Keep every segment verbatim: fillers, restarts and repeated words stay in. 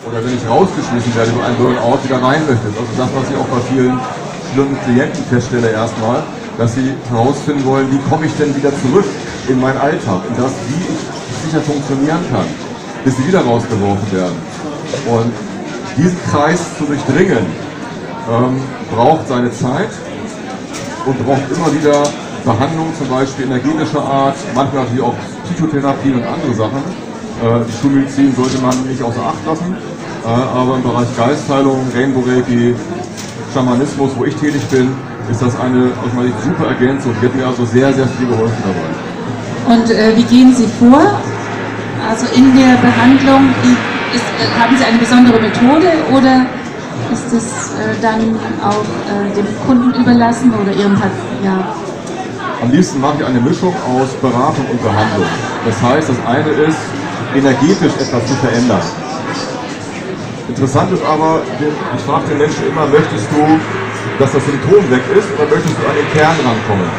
oder wenn ich rausgeschmissen werde, so ein Burnout wieder rein möchte. Also das, was ich auch bei vielen schlimmen Klienten feststelle erstmal, dass sie herausfinden wollen, wie komme ich denn wieder zurück in meinen Alltag, in das, wie ich sicher funktionieren kann, bis sie wieder rausgeworfen werden. Und diesen Kreis zu durchdringen, ähm, braucht seine Zeit und braucht immer wieder Behandlung, zum Beispiel energetischer Art, manchmal natürlich auch Psychotherapie und andere Sachen. Äh, die Schulmedizin sollte man nicht außer Acht lassen, äh, aber im Bereich Geistheilung, Rainbow Reiki, Schamanismus, wo ich tätig bin, ist das eine aus meiner Sicht super Ergänzung. Die hat mir also sehr, sehr viel geholfen dabei. Und äh, wie gehen Sie vor? Also in der Behandlung, ist, äh, haben Sie eine besondere Methode oder ist es äh, dann auch äh, dem Kunden überlassen oder Ihrem Patienten? Ja. Am liebsten mache ich eine Mischung aus Beratung und Behandlung. Das heißt, das eine ist, energetisch etwas zu verändern. Interessant ist aber, ich frage den Menschen immer, möchtest du, dass das Symptom weg ist oder möchtest du an den Kern rankommen?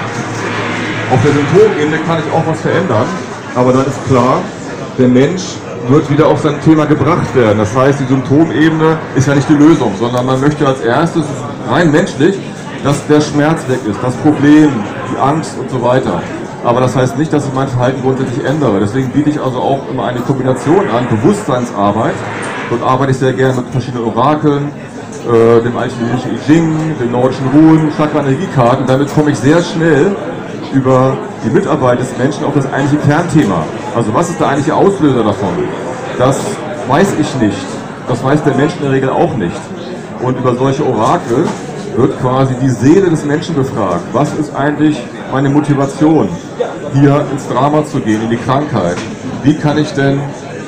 Auf der Symptomebene kann ich auch was verändern, aber dann ist klar, der Mensch wird wieder auf sein Thema gebracht werden. Das heißt, die Symptomebene ist ja nicht die Lösung, sondern man möchte als erstes, rein menschlich, dass der Schmerz weg ist, das Problem, die Angst und so weiter. Aber das heißt nicht, dass ich mein Verhalten grundsätzlich ändere. Deswegen biete ich also auch immer eine Kombination an, Bewusstseinsarbeit. Dort arbeite ich sehr gerne mit verschiedenen Orakeln, äh, dem altchinesischen I Ching, den nordischen Runen, Chakra-Energiekarten. Damit komme ich sehr schnell über die Mitarbeit des Menschen auf das eigentliche Kernthema. Also was ist der eigentliche Auslöser davon? Das weiß ich nicht. Das weiß der Mensch in der Regel auch nicht. Und über solche Orakel wird quasi die Seele des Menschen befragt. Was ist eigentlich meine Motivation, hier ins Drama zu gehen, in die Krankheit? Wie kann ich denn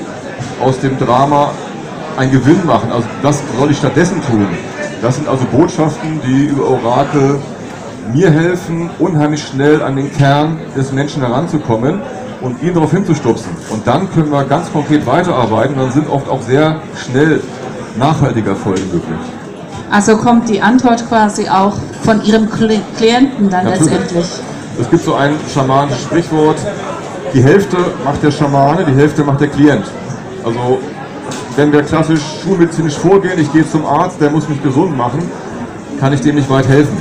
aus dem Drama einen Gewinn machen? Also was soll ich stattdessen tun? Das sind also Botschaften, die über Orakel mir helfen, unheimlich schnell an den Kern des Menschen heranzukommen und ihn darauf hinzustupsen. Und dann können wir ganz konkret weiterarbeiten. Dann sind oft auch sehr schnell nachhaltige Erfolge möglich. Also kommt die Antwort quasi auch von Ihrem Klienten dann Natürlich. Letztendlich? Es gibt so ein schamanisches Sprichwort, die Hälfte macht der Schamane, die Hälfte macht der Klient. Also wenn wir klassisch schulmedizinisch vorgehen, ich gehe zum Arzt, der muss mich gesund machen, kann ich dem nicht weit helfen.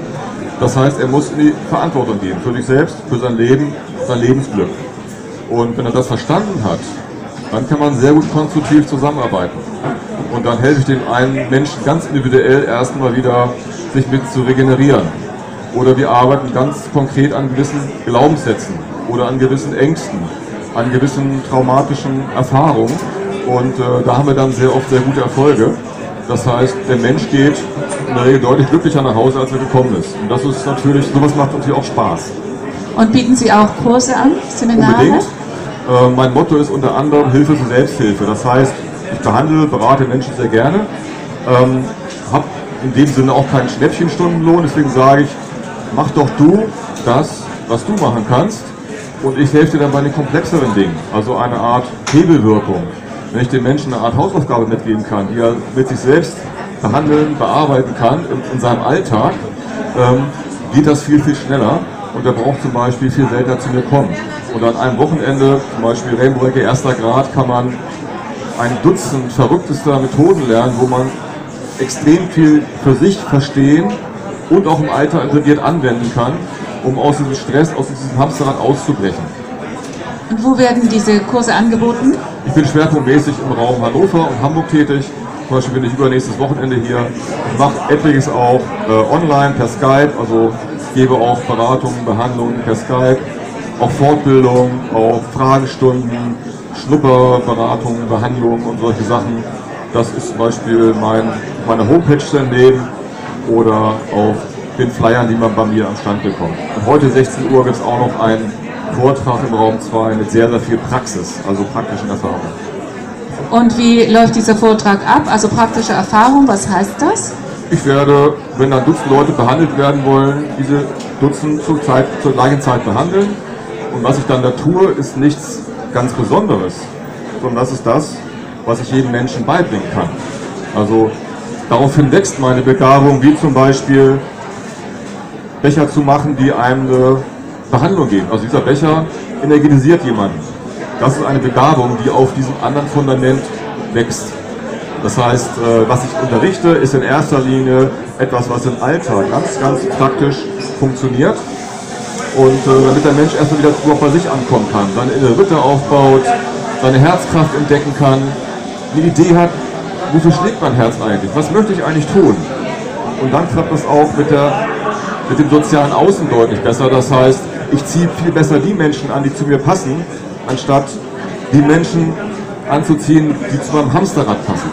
Das heißt, er muss in die Verantwortung gehen, für sich selbst, für sein Leben, sein Lebensglück. Und wenn er das verstanden hat, dann kann man sehr gut konstruktiv zusammenarbeiten. Und dann helfe ich dem einen Menschen ganz individuell erstmal wieder, sich mit zu regenerieren. Oder wir arbeiten ganz konkret an gewissen Glaubenssätzen oder an gewissen Ängsten, an gewissen traumatischen Erfahrungen. Und äh, da haben wir dann sehr oft sehr gute Erfolge. Das heißt, der Mensch geht in der Regel deutlich glücklicher nach Hause, als er gekommen ist. Und das ist natürlich, sowas macht natürlich auch Spaß. Und bieten Sie auch Kurse an, Seminare? Unbedingt. Äh, mein Motto ist unter anderem Hilfe zur Selbsthilfe. Das heißt, ich behandle, berate Menschen sehr gerne, ähm, habe in dem Sinne auch keinen Schnäppchenstundenlohn, deswegen sage ich, mach doch du das, was du machen kannst, und ich helfe dir dann bei den komplexeren Dingen, also eine Art Hebelwirkung. Wenn ich den Menschen eine Art Hausaufgabe mitgeben kann, die er mit sich selbst behandeln, bearbeiten kann in, in seinem Alltag, ähm, geht das viel, viel schneller und er braucht zum Beispiel viel seltener zu mir kommen. Und an einem Wochenende, zum Beispiel Rainbow Reiki erster Grad, kann man ein Dutzend verrücktester Methoden lernen, wo man extrem viel für sich verstehen und auch im Alter integriert anwenden kann, um aus diesem Stress, aus diesem Hamsterrad auszubrechen. Und wo werden diese Kurse angeboten? Ich bin schwerpunktmäßig im Raum Hannover und Hamburg tätig. Zum Beispiel bin ich übernächstes Wochenende hier. Ich mache etliches auch äh, online, per Skype, also gebe auch Beratungen, Behandlungen per Skype, auch Fortbildung, auch Fragestunden, Schnupperberatungen, Behandlungen und solche Sachen. Das ist zum Beispiel mein, meine Homepage daneben oder auf den Flyern, die man bei mir am Stand bekommt. Und heute sechzehn Uhr gibt es auch noch einen Vortrag im Raum zwei mit sehr, sehr viel Praxis, also praktischen Erfahrungen. Und wie läuft dieser Vortrag ab? Also praktische Erfahrung, was heißt das? Ich werde, wenn dann Dutzend Leute behandelt werden wollen, diese Dutzend zur, Zeit, zur gleichen Zeit behandeln. Und was ich dann da tue, ist nichts ganz Besonderes, sondern das ist das, was ich jedem Menschen beibringen kann. Also daraufhin wächst meine Begabung, wie zum Beispiel Becher zu machen, die einem eine Behandlung geben. Also dieser Becher energetisiert jemanden. Das ist eine Begabung, die auf diesem anderen Fundament wächst. Das heißt, äh, was ich unterrichte, ist in erster Linie etwas, was im Alltag ganz, ganz praktisch funktioniert. Und äh, damit der Mensch erstmal wieder überhaupt bei sich ankommen kann, seine innere Mitte aufbaut, seine Herzkraft entdecken kann, eine Idee hat, wofür schlägt mein Herz eigentlich, was möchte ich eigentlich tun? Und dann klappt das auch mit, der, mit dem sozialen Außen deutlich besser. Das heißt, ich ziehe viel besser die Menschen an, die zu mir passen, anstatt die Menschen anzuziehen, die zu meinem Hamsterrad passen.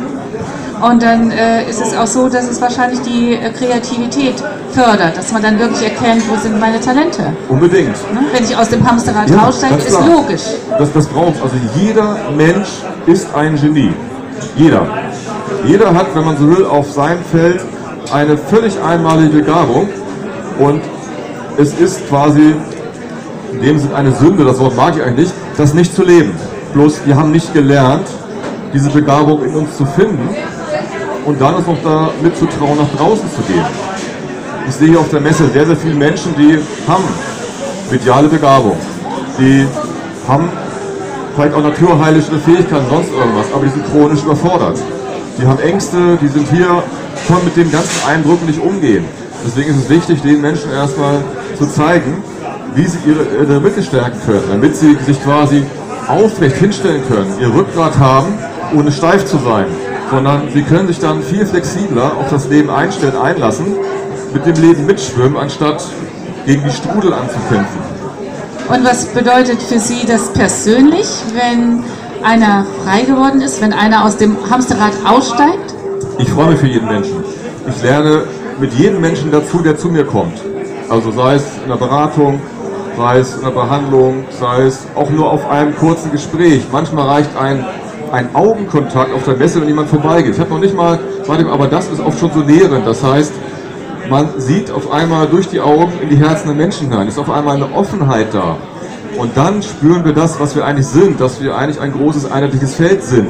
Und dann äh, ist es auch so, dass es wahrscheinlich die äh, Kreativität fördert, dass man dann wirklich erkennt, wo sind meine Talente. Unbedingt. Ne? Wenn ich aus dem Hamsterrad Ja, raussteige, ganz ist klar. logisch. Das, das braucht also jeder Mensch ist ein Genie. Jeder. Jeder hat, wenn man so will, auf seinem Feld eine völlig einmalige Begabung. Und es ist quasi in dem Sinne eine Sünde, das Wort mag ich eigentlich nicht, das nicht zu leben. Bloß wir haben nicht gelernt, diese Begabung in uns zu finden und dann uns noch damit zu trauen, nach draußen zu gehen. Ich sehe hier auf der Messe sehr, sehr viele Menschen, die haben mediale Begabung. Die haben vielleicht auch naturheilische Fähigkeiten, sonst irgendwas, aber die sind chronisch überfordert. Die haben Ängste, die sind hier, können mit dem ganzen Eindruck nicht umgehen. Deswegen ist es wichtig, den Menschen erstmal zu zeigen, wie sie ihre, ihre Mitte stärken können, damit sie sich quasi aufrecht hinstellen können, ihr Rückgrat haben, ohne steif zu sein, sondern sie können sich dann viel flexibler auf das Leben einstellen, einlassen, mit dem Leben mitschwimmen, anstatt gegen die Strudel anzukämpfen. Und was bedeutet für Sie das persönlich, wenn einer frei geworden ist, wenn einer aus dem Hamsterrad aussteigt? Ich freue mich für jeden Menschen. Ich lerne mit jedem Menschen dazu, der zu mir kommt. Also sei es in der Beratung, sei es in der Behandlung, sei es auch nur auf einem kurzen Gespräch. Manchmal reicht ein, ein Augenkontakt auf der Messe, wenn jemand vorbeigeht. Ich habe noch nicht mal, aber das ist oft schon so nährend. Das heißt, man sieht auf einmal durch die Augen in die Herzen der Menschen hinein. Es ist auf einmal eine Offenheit da. Und dann spüren wir das, was wir eigentlich sind, dass wir eigentlich ein großes einheitliches Feld sind.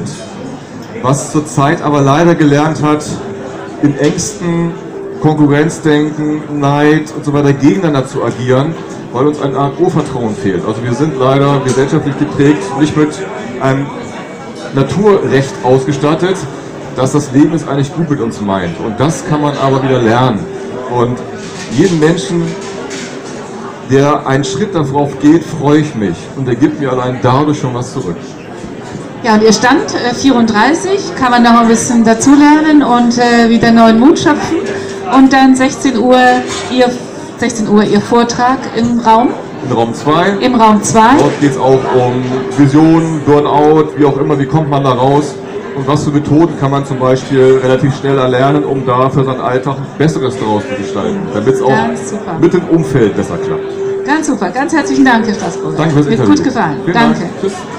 Was zurzeit aber leider gelernt hat, in Ängsten, Konkurrenzdenken, Neid und so weiter gegeneinander zu agieren, weil uns eine Art Urvertrauen fehlt. Also wir sind leider gesellschaftlich geprägt, nicht mit einem Naturrecht ausgestattet, dass das Leben es eigentlich gut mit uns meint. Und das kann man aber wieder lernen. Und jeden Menschen, der einen Schritt darauf geht, freue ich mich. Und der gibt mir allein dadurch schon was zurück. Ja, und Ihr Stand äh, vierunddreißig, kann man noch ein bisschen dazulernen und äh, wieder neuen Mut schöpfen. Und dann sechzehn Uhr Ihr, sechzehn Uhr Ihr Vortrag im Raum? In Raum zwei. Im Raum zwei. Dort geht es auch um Visionen, Burnout, wie auch immer, wie kommt man da raus. Und was für Methoden kann man zum Beispiel relativ schnell erlernen, um da für seinen Alltag ein Besseres daraus zu gestalten, damit es auch mit dem Umfeld besser klappt. Ganz super, ganz herzlichen Dank, Herr Straßburger. Danke fürs Mir Interview. gut gefallen. Vielen Danke. Dank. Tschüss.